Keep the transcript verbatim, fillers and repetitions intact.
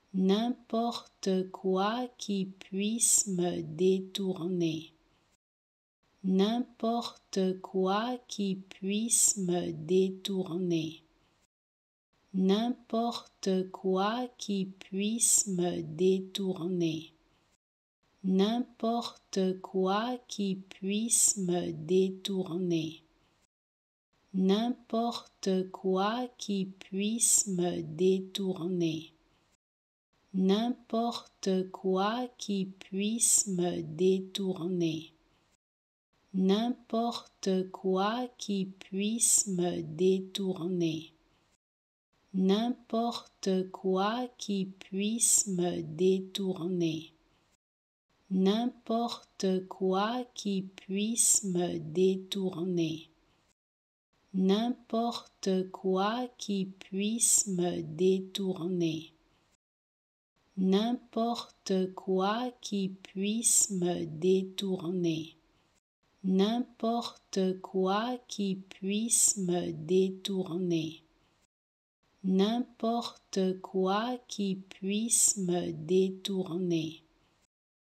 n'importe quoi qui puisse me détourner, n'importe quoi qui puisse me détourner, n'importe quoi qui puisse me détourner, n'importe quoi qui puisse me détourner, n'importe quoi qui puisse me détourner, n'importe quoi qui puisse me détourner, n'importe quoi qui puisse me détourner, n'importe quoi qui puisse me détourner, n'importe quoi qui puisse me détourner, n'importe quoi qui puisse me détourner, n'importe quoi qui puisse me détourner, n'importe quoi qui puisse me détourner, n'importe quoi qui puisse me détourner,